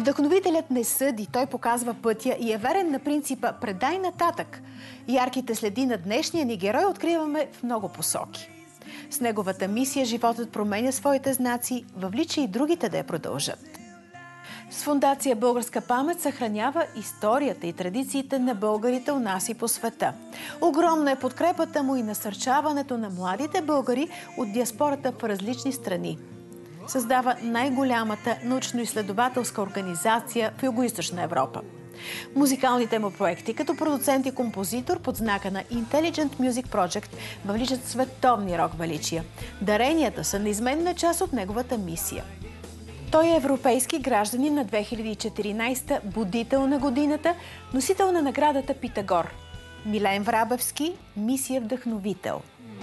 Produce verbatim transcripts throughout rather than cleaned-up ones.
Вдъхновителят не съди, той показва пътя и е верен на принципа «предай нататък». Ярките следи на днешния ни герой откриваме в много посоки. С неговата мисия животът променя своите знаци, въвлича и другите да я продължат. С фондация «Българска памет» съхранява историята и традициите на българите у нас и по света. Огромна е подкрепата му и насърчаването на младите българи от диаспората в различни страни. Създава най-голямата научно-изследователска организация в Югоизточна Европа. Музикалните му проекти като продуцент и композитор под знака на Intelligent Music Project въвличат световни рок величия. Даренията са неизменна част от неговата мисия. Той е европейски гражданин на две хиляди и четиринадесета, будител на годината, носител на наградата Питагор. Милен Врабевски, мисия вдъхновител.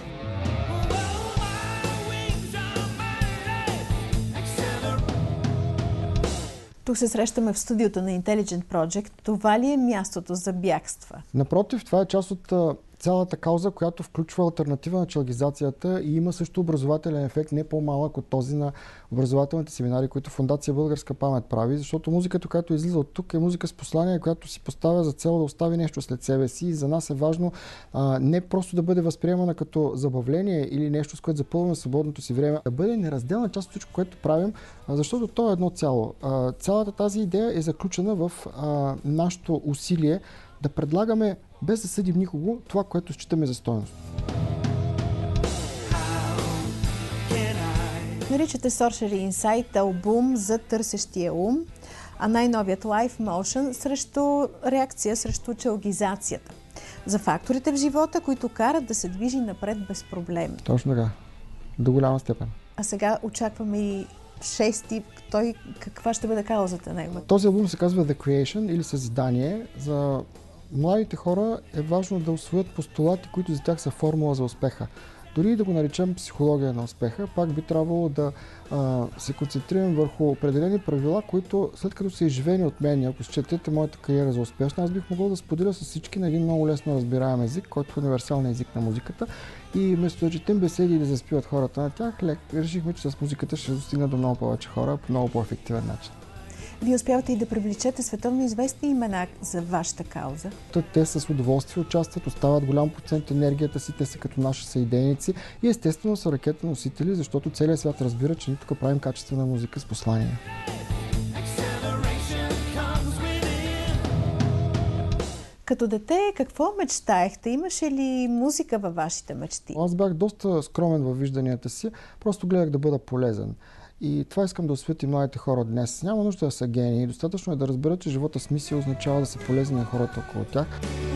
Тук се срещаме в студиото на Intelligent Project. Това ли е мястото за бягства? Напротив, това е част от цялата кауза, която включва алтернатива на чалгизацията и има също образователен ефект, не по-малък от този на образователните семинари, които Фондация Българска памет прави, защото музиката, която излиза от тук, е музика с послание, която си поставя за цел да остави нещо след себе си. И за нас е важно а, не просто да бъде възприемана като забавление или нещо, с което запълваме свободното си време, да бъде неразделна част от всичко, което правим, а, защото то е едно цяло. А, цялата тази идея е заключена в а, нашето усилие да предлагаме, без да съдим никого, това, което считаме за стойност. Наричате Sorcery Insight албум за търсещия ум, а най-новият Live Motion срещу реакция срещу чалгизацията. За факторите в живота, които карат да се движи напред без проблем. Точно така. До голяма степен. А сега очакваме и шести. Той каква ще бъде каузата на него? Този албум се казва The Creation или Съзидание. За младите хора е важно да усвоят постулати, които за тях са формула за успеха. Дори и да го наречем психология на успеха, пак би трябвало да а, се концентрирам върху определени правила, които след като са изживени от мен, ако счетете моята кариера за успешна, аз бих могъл да споделя с всички на един много лесно разбираем език, който е универсалният език на музиката. И вместо да четем беседи и да заспиват хората на тях, лек, решихме, че с музиката ще достигна до много повече хора по много по-ефективен начин. Вие успявате и да привлечете световно известни имена за вашата кауза. Те с удоволствие участват, остават голям процент енергията си, те са като наши съидейници и естествено са ракетоносители, защото целият свят разбира, че ние тук правим качествена музика с послание. Като дете, какво мечтаехте? Имаше ли музика във вашите мечти? Аз бях доста скромен във вижданията си, просто гледах да бъда полезен. И това искам да освети младите хора днес. Няма нужда да са гении. Достатъчно е да разберат, че живота с мисия означава да са полезни на хората около тях.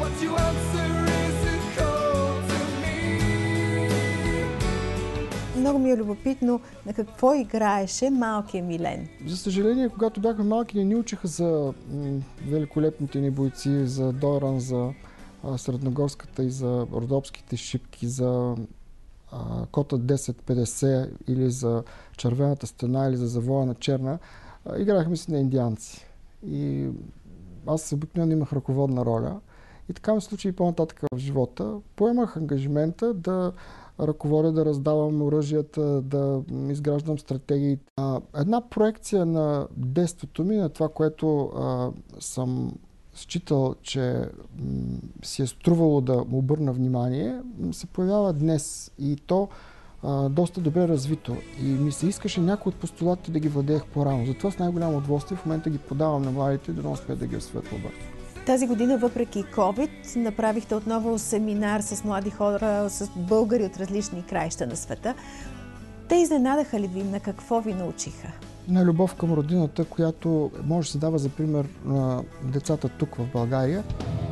Много ми е любопитно на какво играеше малкият Милен. За съжаление, когато бяхме малки, не ни учиха за великолепните ни бойци, за Дойран, за а, Средногорската и за Родопските шипки, за а, Кота десет петдесет или за Червената стена или за Завоя на Черна. А, играхме си на индианци. И аз обикновено имах ръководна роля. И така ми се случи и по-нататък в живота. Поемах ангажимента да ръководя, да раздавам оръжията, да изграждам стратегии. Една проекция на действието ми, на това, което а, съм считал, че м, си е струвало да му обърна внимание, се появява днес и то а, доста добре развито. И ми се искаше някои от постулатите да ги владеех по-рано. Затова с най-голямо удоволствие в момента ги подавам на младите, да не успеят да ги освоят по-бързо. Тази година, въпреки COVID, направихте отново семинар с млади хора, с българи от различни краища на света. Те изненадаха ли ви? На какво ви научиха? На любов към родината, която може да се дава за пример на децата тук в България.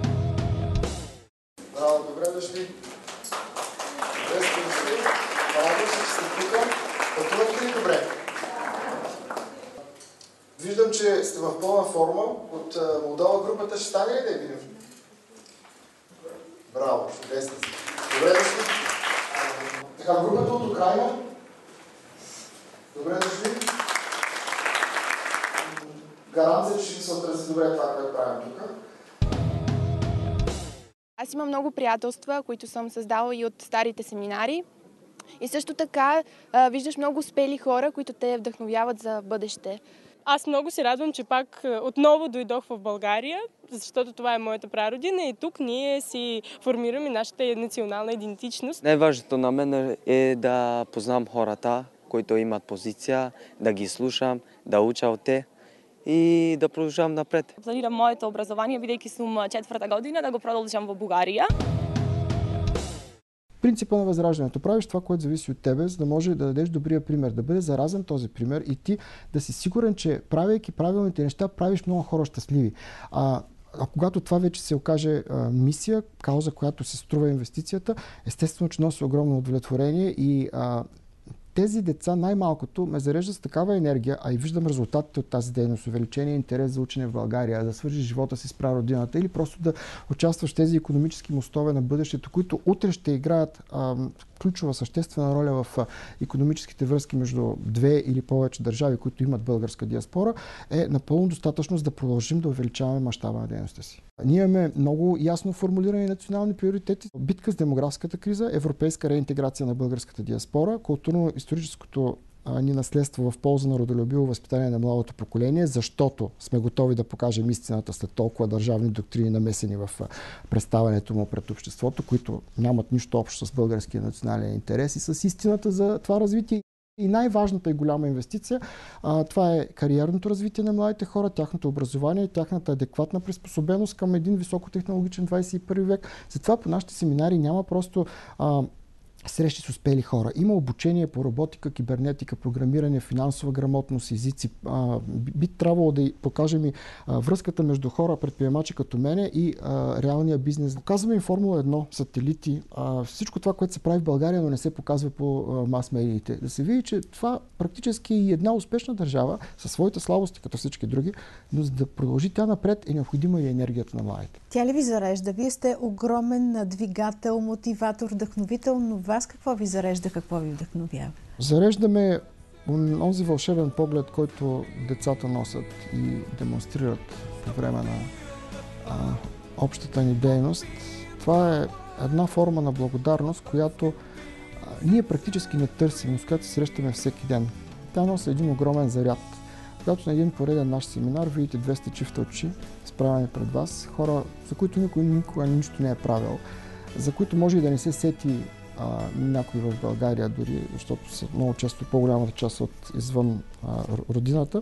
Браво, добре дошли! Добре сте дошли! Радвам се, че сте тук. Пътувате ли добре? Виждам, че сте в пълна форма. От Молдова групата ще стане ли да я видим? Браво, чудесно сте. Добре дошли. Така, групата от Украйна. Добре дошли. Гаранция, че ще се отрази добре това, което правим тук. Аз имам много приятелства, които съм създала и от старите семинари. И също така а, виждаш много успели хора, които те вдъхновяват за бъдеще. Аз много се радвам, че пак отново дойдох в България, защото това е моята прародина и тук ние си формираме нашата национална идентичност. Най-важното на мен е да познавам хората, които имат позиция, да ги слушам, да уча от те и да продължавам напред. Планирам моето образование, бидейки съм четвърта година, да го продължам в България. Принципа на възраждането. Правиш това, което зависи от тебе, за да може да дадеш добрия пример, да бъде заразен този пример и ти да си сигурен, че правейки правилните неща, правиш много хора щастливи. А, а когато това вече се окаже а, мисия, кауза, която се струва инвестицията, естествено, че носи огромно удовлетворение и а, тези деца най-малкото ме зареждат с такава енергия, а и виждам резултатите от тази дейност, увеличение интерес за учене в България, да свържиш живота си с прародината или просто да участваш в тези икономически мостове на бъдещето, които утре ще играят а, ключова, съществена роля в а, икономическите връзки между две или повече държави, които имат българска диаспора, е напълно достатъчно, за да продължим да увеличаваме мащаба на дейността си. Ние имаме много ясно формулирани национални приоритети. Битка с демографската криза, европейска реинтеграция на българската диаспора, културно-историческото ни наследство в полза на родолюбиво възпитание на младото поколение, защото сме готови да покажем истината след толкова държавни доктрини, намесени в представянето му пред обществото, които нямат нищо общо с българския национален интерес и с истината за това развитие. И най-важната и голяма инвестиция, а, това е кариерното развитие на младите хора, тяхното образование и тяхната адекватна приспособеност към един високотехнологичен двадесет и първи век. Затова по нашите семинари няма просто а, срещи с успели хора. Има обучение по роботика, кибернетика, програмиране, финансова грамотност, езици. А, би трябвало да покажем и а, връзката между хора, предприемачи като мене и а, реалния бизнес. Показваме им Формула едно, сателити, а, всичко това, което се прави в България, но не се показва по мас-медиите. Да се види, че това практически е и една успешна държава със своите слабости, като всички други, но за да продължи тя напред е необходима и енергията на младите. Тя ли ви зарежда? Вие сте огромен двигател, мотиватор, вдъхновител, но вас какво ви зарежда, какво ви вдъхновява? Зареждаме онзи вълшебен поглед, който децата носят и демонстрират по време на а, общата ни дейност. Това е една форма на благодарност, която а, ние практически не търсим, но с която се срещаме всеки ден. Тя носи един огромен заряд. Когато на един пореден наш семинар видите двеста чифта очи, справени пред вас, хора, за които никой никога нищо не е правил, за които може и да не се сети а, някой в България дори, защото са много често по-голямата част от извън а, родината,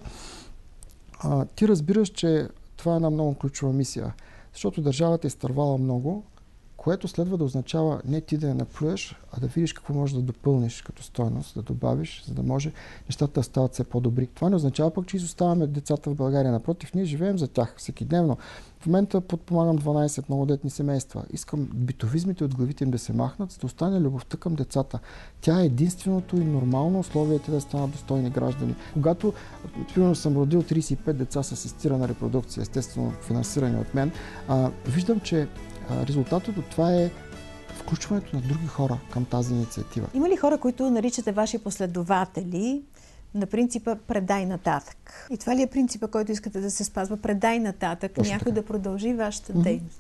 а, ти разбираш, че това е една много ключова мисия, защото държавата е изтървала много, което следва да означава не ти да я наплюеш, а да видиш какво можеш да допълниш като стойност, да добавиш, за да може нещата да стават все по-добри. Това не означава пък, че изоставяме децата в България. Напротив, ние живеем за тях всекидневно. В момента подпомагам дванадесет многодетни семейства. Искам битовизмите от главите им да се махнат, за да остане любовта към децата. Тя е единственото и нормално условие те да станат достойни граждани. Когато, примерно, съм родил тридесет и пет деца с асистирана репродукция, естествено финансирани от мен, а, виждам, че резултатът от това е включването на други хора към тази инициатива. Има ли хора, които наричате ваши последователи на принципа предай нататък? И това ли е принципа, който искате да се спазва? Предай нататък, точно някой така да продължи вашата mm-hmm. дейност?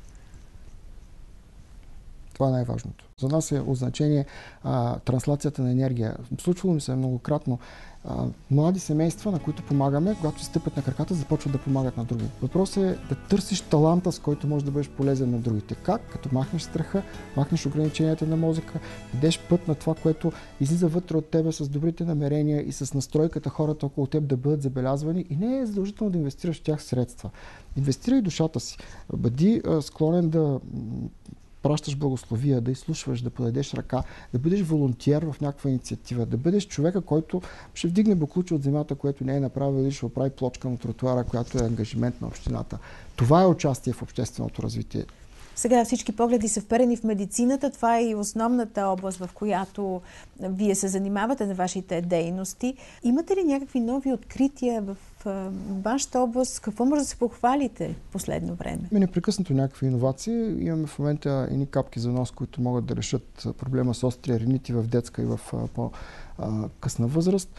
Това е най-важното. За нас е от значение а, транслацията на енергия. Случвало ми се многократно. А, млади семейства, на които помагаме, когато се стъпят на краката, започват да помагат на други. Въпросът е да търсиш таланта, с който можеш да бъдеш полезен на другите. Как? Като махнеш страха, махнеш ограниченията на мозъка, дадеш път на това, което излиза вътре от тебе с добрите намерения и с настройката хората около теб да бъдат забелязвани, и не е задължително да инвестираш в тях средства. Инвестирай душата си. Бъди а, склонен да пращаш благословия, да изслушваш, да подадеш ръка, да бъдеш волонтер в някаква инициатива, да бъдеш човека, който ще вдигне боклуче от земята, което не е направил, или ще оправи плочка на тротуара, която е ангажимент на общината. Това е участие в общественото развитие. Сега всички погледи са вперени в медицината. Това е и основната област, в която вие се занимавате на вашите дейности. Имате ли някакви нови открития в вашата област? Какво може да се похвалите в последно време? Има непрекъснато някакви иновации. Имаме в момента едни капки за нос, които могат да решат проблема с острия ринит в детска и в по-късна възраст.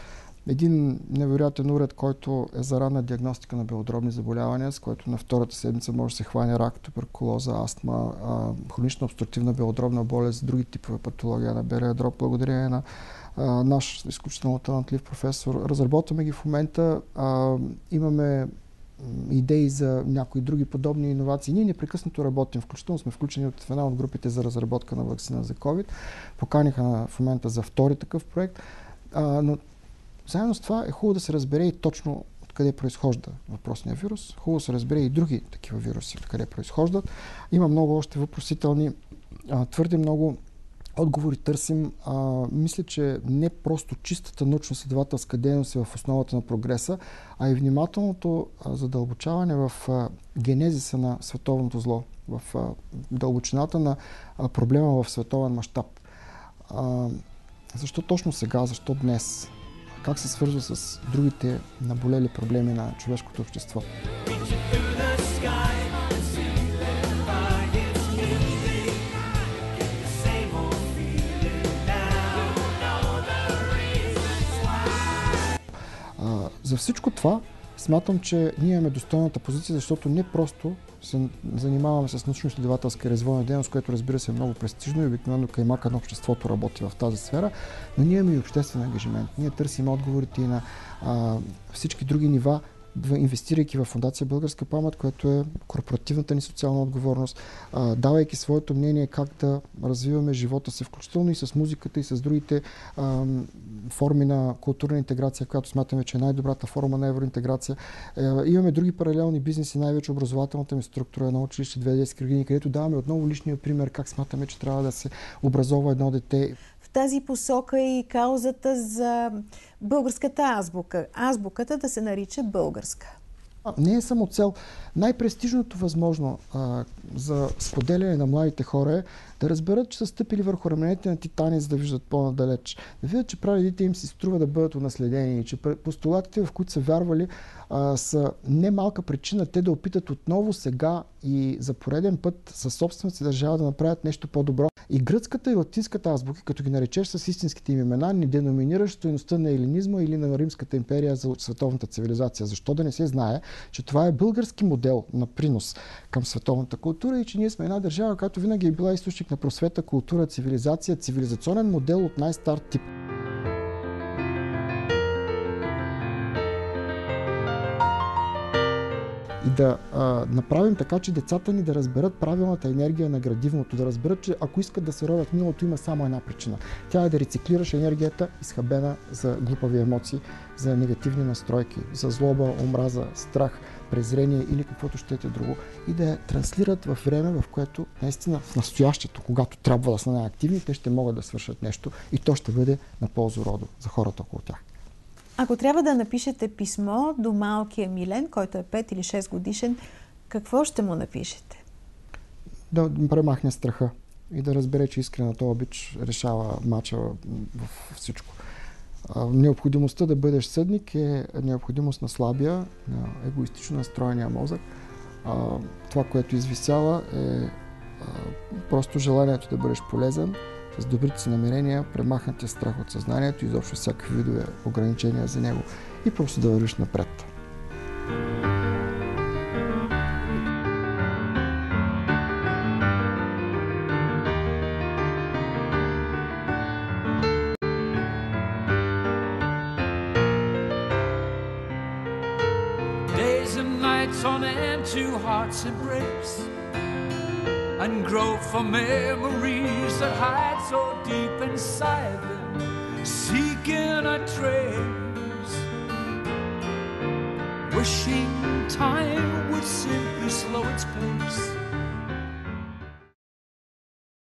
един невероятен уред, който е за ранна диагностика на белодробни заболявания, с който на втората седмица може да се хване рак, туберкулоза, астма, хронична обструктивна белодробна болест, други типове патология на белия дроб, благодарение на а, наш изключително талантлив професор. Разработваме ги в момента. А, имаме идеи за някои други подобни иновации. Ние непрекъснато работим, включително сме включени от една от групите за разработка на ваксина за COVID. Поканиха в момента за втори такъв проект. А, но заедно с това е хубаво да се разбере и точно откъде произхожда въпросния вирус. Хубаво да се разбере и други такива вируси, откъде произхождат. Има много още въпросителни, а, твърде много отговори търсим. А, мисля, че не просто чистата научно-следователска дейност е в основата на прогреса, а и внимателното а, задълбочаване в а, генезиса на световното зло, в а, дълбочината на а, проблема в световен мащаб. Защо точно сега, защо днес? Как се свързва с другите наболели проблеми на човешкото общество? А, за всичко това смятам, че ние имаме достойната позиция, защото не просто се занимаваме с научно-изследователска и развойна дейност, което разбира се е много престижно и обикновено каймака на обществото работи в тази сфера, но ние имаме и обществен ангажимент. Ние търсим отговорите и на а, всички други нива, инвестирайки в Фондация Българска памет, което е корпоративната ни социална отговорност, а, давайки своето мнение как да развиваме живота си, включително и с музиката и с другите а, форми на културна интеграция, която смятаме, че е най-добрата форма на евроинтеграция. Е, имаме други паралелни бизнеси, най-вече образователната ми структура на училище две детски градини, където даваме отново личния пример как смятаме, че трябва да се образова едно дете. В тази посока и каузата за българската азбука. Азбуката да се нарича българска. Не е само цел. Най-престижното възможно а, за споделяне на младите хора е да разберат, че са стъпили върху раменете на титани, за да виждат по-надалеч. Да видят, че прадедите им си струва да бъдат унаследени и че постулатите, в които са вярвали, а, са немалка причина те да опитат отново сега и за пореден път със собствената си държава да направят нещо по-добро. И гръцката и латинската азбуки, като ги наречеш с истинските им имена, не деноминираш стойността на елинизма или на Римската империя за световната цивилизация. Защо да не се знае, че това е български модел на принос към световната култура и че ние сме една държава, която винаги е била източник на просвета, култура, цивилизация, цивилизационен модел от най-стар тип. И да а, направим така, че децата ни да разберат правилната енергия на градивното, да разберат, че ако искат да се родят в миналото, има само една причина. Тя е да рециклираш енергията, изхабена за глупави емоции, за негативни настройки, за злоба, омраза, страх, презрение или каквото щете друго и да я транслират в време, в което наистина в настоящето, когато трябва да са най-активни, те ще могат да свършат нещо и то ще бъде на полза роду за хората около тях. Ако трябва да напишете писмо до малкия Милен, който е пет или шест годишен, какво ще му напишете? Да премахне страха и да разбере, че искрената обич решава мача в всичко. Необходимостта да бъдеш съдник е необходимост на слабия, на егоистично настроения мозък. Това, което извисява, е просто желанието да бъдеш полезен, с добрите си намерения, премахнатия страх от съзнанието, изобщо всякакви видове ограничения за него и просто да вървиш напред. Days and nights on end two hearts embrace and grow for memories that hide so deep inside them, seeking a trace, wishing time would simply slow its pace.